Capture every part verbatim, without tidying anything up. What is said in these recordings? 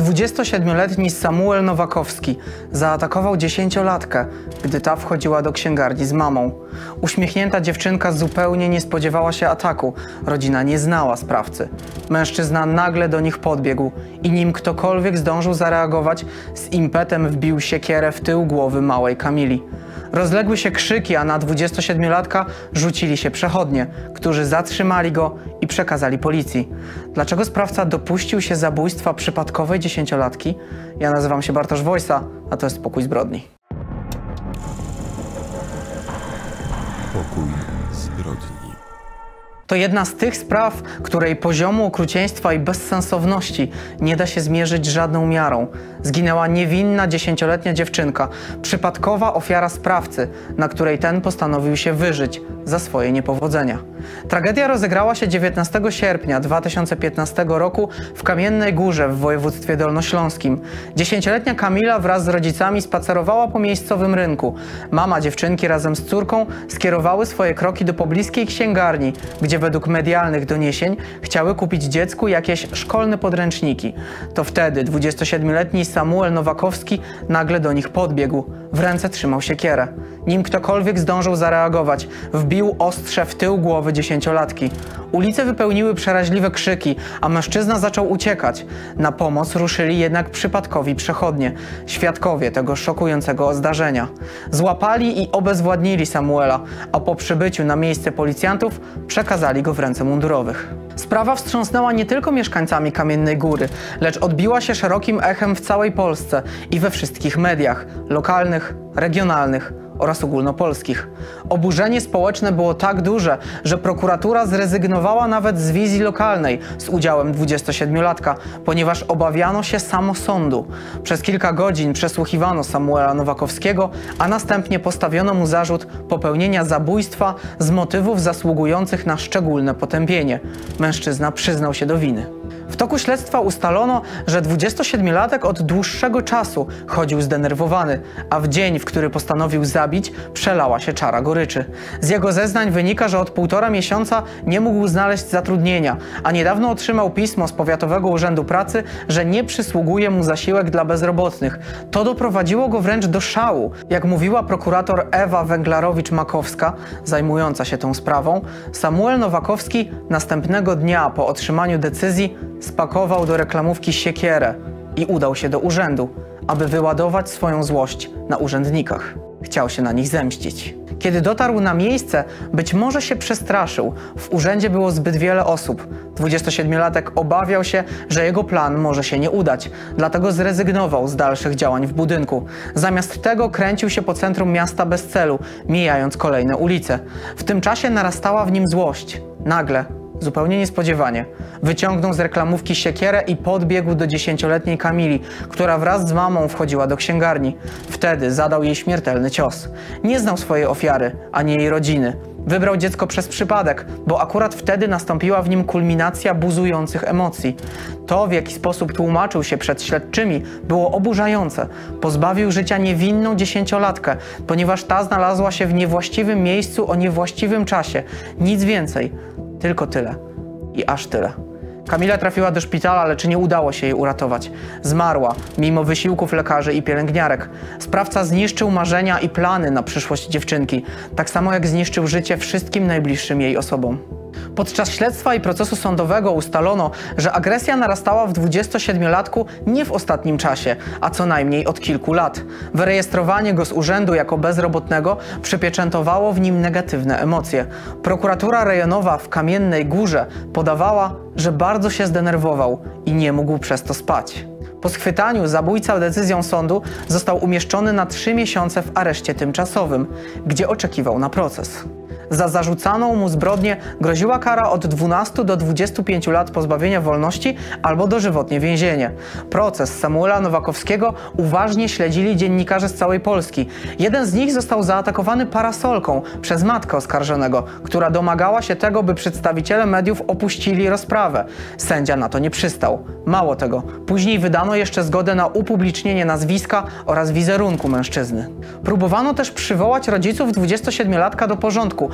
dwudziestosiedmioletni Samuel Nowakowski zaatakował dziesięciolatkę, gdy ta wchodziła do księgarni z mamą. Uśmiechnięta dziewczynka zupełnie nie spodziewała się ataku. Rodzina nie znała sprawcy. Mężczyzna nagle do nich podbiegł i nim ktokolwiek zdążył zareagować, z impetem wbił siekierę w tył głowy małej Kamili. Rozległy się krzyki, a na dwudziestosiedmiolatka rzucili się przechodnie, którzy zatrzymali go i przekazali policji. Dlaczego sprawca dopuścił się zabójstwa przypadkowej dziesięciolatki? Ja nazywam się Bartosz Wojsa, a to jest Pokój Zbrodni. Pokój Zbrodni. To jedna z tych spraw, której poziomu okrucieństwa i bezsensowności nie da się zmierzyć żadną miarą. Zginęła niewinna dziesięcioletnia dziewczynka, przypadkowa ofiara sprawcy, na której ten postanowił się wyżyć za swoje niepowodzenia. Tragedia rozegrała się dziewiętnastego sierpnia dwa tysiące piętnastego roku w Kamiennej Górze w województwie dolnośląskim. Dziesięcioletnia Kamila wraz z rodzicami spacerowała po miejscowym rynku. Mama dziewczynki razem z córką skierowały swoje kroki do pobliskiej księgarni, gdzie według medialnych doniesień chciały kupić dziecku jakieś szkolne podręczniki. To wtedy dwudziestosiedmioletni Samuel Nowakowski nagle do nich podbiegł. W ręce trzymał siekierę. Nim ktokolwiek zdążył zareagować, wbił ostrze w tył głowy dziesięciolatki. Ulice wypełniły przeraźliwe krzyki, a mężczyzna zaczął uciekać. Na pomoc ruszyli jednak przypadkowi przechodnie, świadkowie tego szokującego zdarzenia. Złapali i obezwładnili Samuela, a po przybyciu na miejsce policjantów przekazali go w ręce mundurowych. Sprawa wstrząsnęła nie tylko mieszkańcami Kamiennej Góry, lecz odbiła się szerokim echem w całej Polsce i we wszystkich mediach lokalnych, regionalnych oraz ogólnopolskich. Oburzenie społeczne było tak duże, że prokuratura zrezygnowała nawet z wizji lokalnej z udziałem dwudziestosiedmiolatka, ponieważ obawiano się samosądu. Przez kilka godzin przesłuchiwano Samuela Nowakowskiego, a następnie postawiono mu zarzut popełnienia zabójstwa z motywów zasługujących na szczególne potępienie. Mężczyzna przyznał się do winy. W toku śledztwa ustalono, że dwudziestosiedmiolatek od dłuższego czasu chodził zdenerwowany, a w dzień, w który postanowił zabić, przelała się czara goryczy. Z jego zeznań wynika, że od półtora miesiąca nie mógł znaleźć zatrudnienia, a niedawno otrzymał pismo z Powiatowego Urzędu Pracy, że nie przysługuje mu zasiłek dla bezrobotnych. To doprowadziło go wręcz do szału. Jak mówiła prokurator Ewa Węglarowicz-Makowska, zajmująca się tą sprawą, Samuel Nowakowski następnego dnia po otrzymaniu decyzji spakował do reklamówki siekierę i udał się do urzędu, aby wyładować swoją złość na urzędnikach. Chciał się na nich zemścić. Kiedy dotarł na miejsce, być może się przestraszył. W urzędzie było zbyt wiele osób. dwudziestosiedmiolatek obawiał się, że jego plan może się nie udać, dlatego zrezygnował z dalszych działań w budynku. Zamiast tego kręcił się po centrum miasta bez celu, mijając kolejne ulice. W tym czasie narastała w nim złość. Nagle, zupełnie niespodziewanie, wyciągnął z reklamówki siekierę i podbiegł do dziesięcioletniej Kamili, która wraz z mamą wchodziła do księgarni. Wtedy zadał jej śmiertelny cios. Nie znał swojej ofiary, ani jej rodziny. Wybrał dziecko przez przypadek, bo akurat wtedy nastąpiła w nim kulminacja buzujących emocji. To, w jaki sposób tłumaczył się przed śledczymi, było oburzające. Pozbawił życia niewinną dziesięciolatkę, ponieważ ta znalazła się w niewłaściwym miejscu o niewłaściwym czasie. Nic więcej. Tylko tyle. I aż tyle. Kamila trafiła do szpitala, lecz nie udało się jej uratować. Zmarła, mimo wysiłków lekarzy i pielęgniarek. Sprawca zniszczył marzenia i plany na przyszłość dziewczynki, tak samo jak zniszczył życie wszystkim najbliższym jej osobom. Podczas śledztwa i procesu sądowego ustalono, że agresja narastała w dwudziestosiedmiolatku nie w ostatnim czasie, a co najmniej od kilku lat. Wyrejestrowanie go z urzędu jako bezrobotnego przypieczętowało w nim negatywne emocje. Prokuratura rejonowa w Kamiennej Górze podawała, że bardzo się zdenerwował i nie mógł przez to spać. Po schwytaniu zabójca decyzją sądu został umieszczony na trzy miesiące w areszcie tymczasowym, gdzie oczekiwał na proces. Za zarzucaną mu zbrodnię groziła kara od dwunastu do dwudziestu pięciu lat pozbawienia wolności albo dożywotnie więzienie. Proces Samuela Nowakowskiego uważnie śledzili dziennikarze z całej Polski. Jeden z nich został zaatakowany parasolką przez matkę oskarżonego, która domagała się tego, by przedstawiciele mediów opuścili rozprawę. Sędzia na to nie przystał. Mało tego, później wydano jeszcze zgodę na upublicznienie nazwiska oraz wizerunku mężczyzny. Próbowano też przywołać rodziców dwudziestosiedmiolatka do porządku,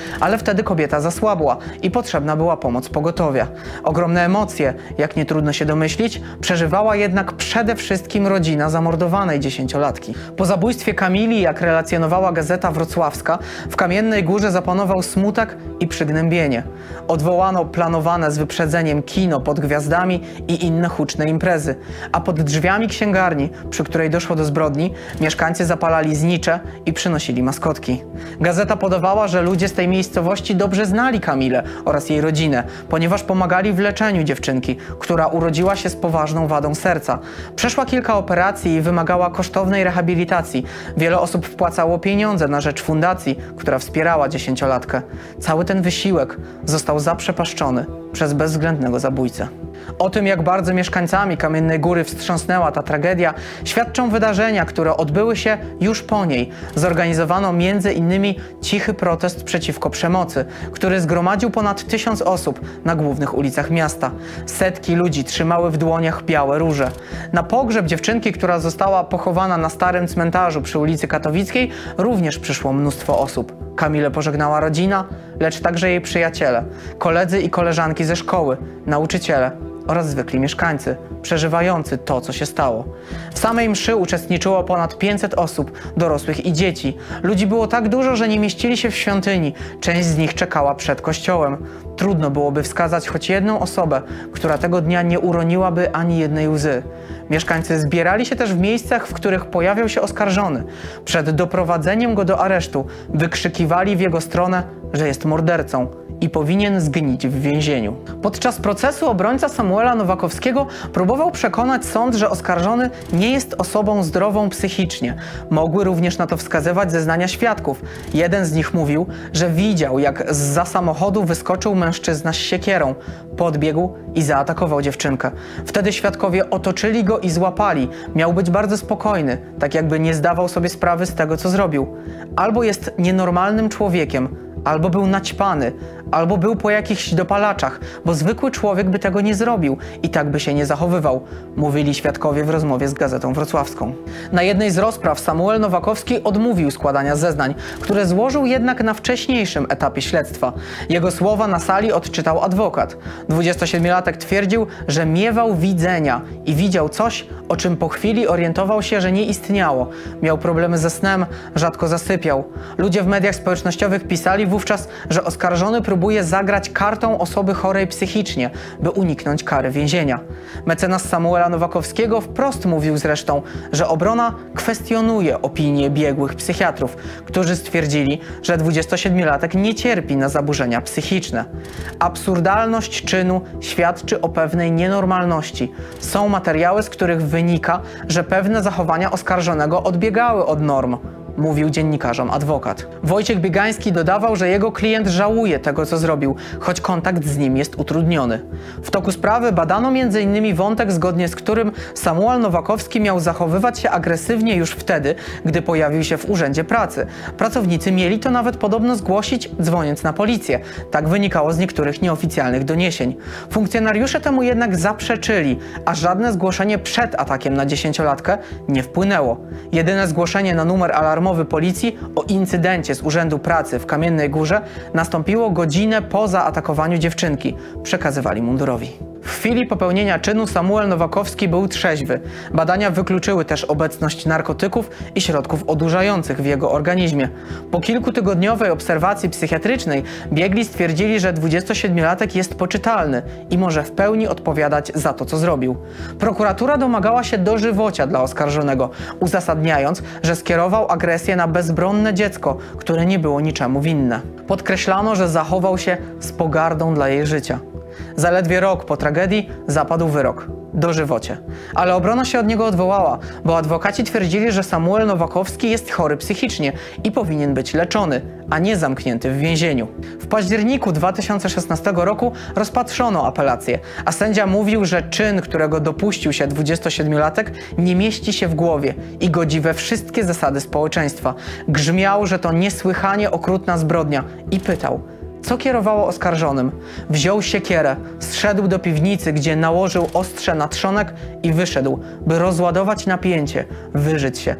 ale wtedy kobieta zasłabła i potrzebna była pomoc pogotowia. Ogromne emocje, jak nie trudno się domyślić, przeżywała jednak przede wszystkim rodzina zamordowanej dziesięciolatki. Po zabójstwie Kamili, jak relacjonowała Gazeta Wrocławska, w Kamiennej Górze zapanował smutek i przygnębienie. Odwołano planowane z wyprzedzeniem kino pod gwiazdami i inne huczne imprezy, a pod drzwiami księgarni, przy której doszło do zbrodni, mieszkańcy zapalali znicze i przynosili maskotki. Gazeta podawała, że ludzie z tej miejscowości dobrze znali Kamilę oraz jej rodzinę, ponieważ pomagali w leczeniu dziewczynki, która urodziła się z poważną wadą serca. Przeszła kilka operacji i wymagała kosztownej rehabilitacji. Wiele osób wpłacało pieniądze na rzecz fundacji, która wspierała dziesięciolatkę. Cały ten wysiłek został zaprzepaszczony przez bezwzględnego zabójcę. O tym, jak bardzo mieszkańcami Kamiennej Góry wstrząsnęła ta tragedia, świadczą wydarzenia, które odbyły się już po niej. Zorganizowano między innymi cichy protest przeciwko przemocy, który zgromadził ponad tysiąc osób na głównych ulicach miasta. Setki ludzi trzymały w dłoniach białe róże. Na pogrzeb dziewczynki, która została pochowana na starym cmentarzu przy ulicy Katowickiej, również przyszło mnóstwo osób. Kamilę pożegnała rodzina, lecz także jej przyjaciele, koledzy i koleżanki ze szkoły, nauczyciele oraz zwykli mieszkańcy, przeżywający to, co się stało. W samej mszy uczestniczyło ponad pięćset osób, dorosłych i dzieci. Ludzi było tak dużo, że nie mieścili się w świątyni. Część z nich czekała przed kościołem. Trudno byłoby wskazać choć jedną osobę, która tego dnia nie uroniłaby ani jednej łzy. Mieszkańcy zbierali się też w miejscach, w których pojawiał się oskarżony. Przed doprowadzeniem go do aresztu wykrzykiwali w jego stronę, że jest mordercą i powinien zgnić w więzieniu. Podczas procesu obrońca Samuela Nowakowskiego próbował przekonać sąd, że oskarżony nie jest osobą zdrową psychicznie. Mogły również na to wskazywać zeznania świadków. Jeden z nich mówił, że widział, jak zza samochodu wyskoczył mężczyzna z siekierą, podbiegł i zaatakował dziewczynkę. Wtedy świadkowie otoczyli go i złapali. Miał być bardzo spokojny, tak jakby nie zdawał sobie sprawy z tego, co zrobił. Albo jest nienormalnym człowiekiem, albo był naćpany, albo był po jakichś dopalaczach, bo zwykły człowiek by tego nie zrobił i tak by się nie zachowywał, mówili świadkowie w rozmowie z Gazetą Wrocławską. Na jednej z rozpraw Samuel Nowakowski odmówił składania zeznań, które złożył jednak na wcześniejszym etapie śledztwa. Jego słowa na sali odczytał adwokat. dwudziestosiedmiolatek twierdził, że miewał widzenia i widział coś, o czym po chwili orientował się, że nie istniało. Miał problemy ze snem, rzadko zasypiał. Ludzie w mediach społecznościowych pisali wówczas, że oskarżony próbuje zagrać kartą osoby chorej psychicznie, by uniknąć kary więzienia. Mecenas Samuela Nowakowskiego wprost mówił zresztą, że obrona kwestionuje opinię biegłych psychiatrów, którzy stwierdzili, że dwudziestosiedmiolatek nie cierpi na zaburzenia psychiczne. Absurdalność czynu świadczy o pewnej nienormalności. Są materiały, z których wynika, że pewne zachowania oskarżonego odbiegały od norm, mówił dziennikarzom adwokat. Wojciech Biegański dodawał, że jego klient żałuje tego, co zrobił, choć kontakt z nim jest utrudniony. W toku sprawy badano między innymi wątek, zgodnie z którym Samuel Nowakowski miał zachowywać się agresywnie już wtedy, gdy pojawił się w urzędzie pracy. Pracownicy mieli to nawet podobno zgłosić, dzwoniąc na policję. Tak wynikało z niektórych nieoficjalnych doniesień. Funkcjonariusze temu jednak zaprzeczyli, a żadne zgłoszenie przed atakiem na dziesięciolatkę nie wpłynęło. Jedyne zgłoszenie na numer alarmowy policji o incydencie z Urzędu Pracy w Kamiennej Górze nastąpiło godzinę po zaatakowaniu dziewczynki, przekazywali mundurowi. W chwili popełnienia czynu Samuel Nowakowski był trzeźwy. Badania wykluczyły też obecność narkotyków i środków odurzających w jego organizmie. Po kilkutygodniowej obserwacji psychiatrycznej biegli stwierdzili, że dwudziestosiedmiolatek jest poczytalny i może w pełni odpowiadać za to, co zrobił. Prokuratura domagała się dożywocia dla oskarżonego, uzasadniając, że skierował agresję na bezbronne dziecko, które nie było niczemu winne. Podkreślano, że zachował się z pogardą dla jej życia. Zaledwie rok po tragedii zapadł wyrok – dożywocie. Ale obrona się od niego odwołała, bo adwokaci twierdzili, że Samuel Nowakowski jest chory psychicznie i powinien być leczony, a nie zamknięty w więzieniu. W październiku dwa tysiące szesnastego roku rozpatrzono apelację, a sędzia mówił, że czyn, którego dopuścił się dwudziestosiedmiolatek, nie mieści się w głowie i godzi we wszystkie zasady społeczeństwa. Grzmiał, że to niesłychanie okrutna zbrodnia i pytał, co kierowało oskarżonym. Wziął siekierę, zszedł do piwnicy, gdzie nałożył ostrze na trzonek i wyszedł, by rozładować napięcie, wyżyć się.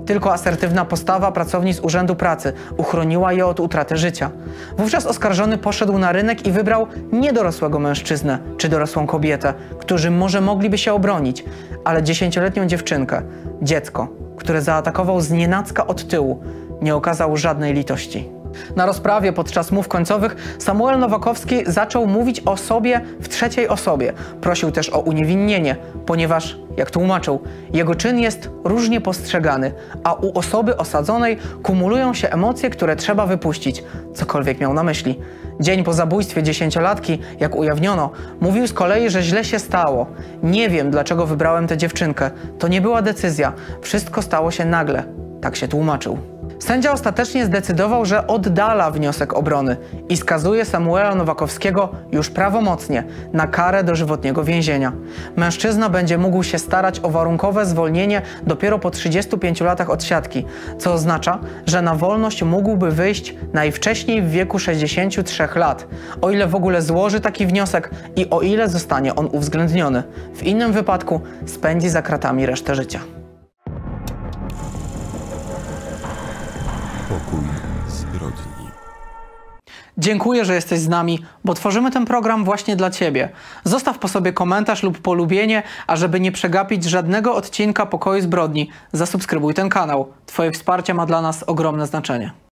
Tylko asertywna postawa pracownic Urzędu Pracy uchroniła je od utraty życia. Wówczas oskarżony poszedł na rynek i wybrał nie dorosłego mężczyznę czy dorosłą kobietę, którzy może mogliby się obronić, ale dziesięcioletnią dziewczynkę, dziecko, które zaatakował znienacka od tyłu, nie okazał żadnej litości. Na rozprawie podczas mów końcowych Samuel Nowakowski zaczął mówić o sobie w trzeciej osobie. Prosił też o uniewinnienie, ponieważ, jak tłumaczył, jego czyn jest różnie postrzegany, a u osoby osadzonej kumulują się emocje, które trzeba wypuścić, cokolwiek miał na myśli. Dzień po zabójstwie dziesięciolatki, jak ujawniono, mówił z kolei, że źle się stało. Nie wiem, dlaczego wybrałem tę dziewczynkę. To nie była decyzja. Wszystko stało się nagle. Tak się tłumaczył. Sędzia ostatecznie zdecydował, że oddala wniosek obrony i skazuje Samuela Nowakowskiego już prawomocnie na karę dożywotniego więzienia. Mężczyzna będzie mógł się starać o warunkowe zwolnienie dopiero po trzydziestu pięciu latach odsiadki, co oznacza, że na wolność mógłby wyjść najwcześniej w wieku sześćdziesięciu trzech lat, o ile w ogóle złoży taki wniosek i o ile zostanie on uwzględniony. W innym wypadku spędzi za kratami resztę życia. Pokój zbrodni. Dziękuję, że jesteś z nami, bo tworzymy ten program właśnie dla Ciebie. Zostaw po sobie komentarz lub polubienie, a żeby nie przegapić żadnego odcinka Pokoju Zbrodni, zasubskrybuj ten kanał. Twoje wsparcie ma dla nas ogromne znaczenie.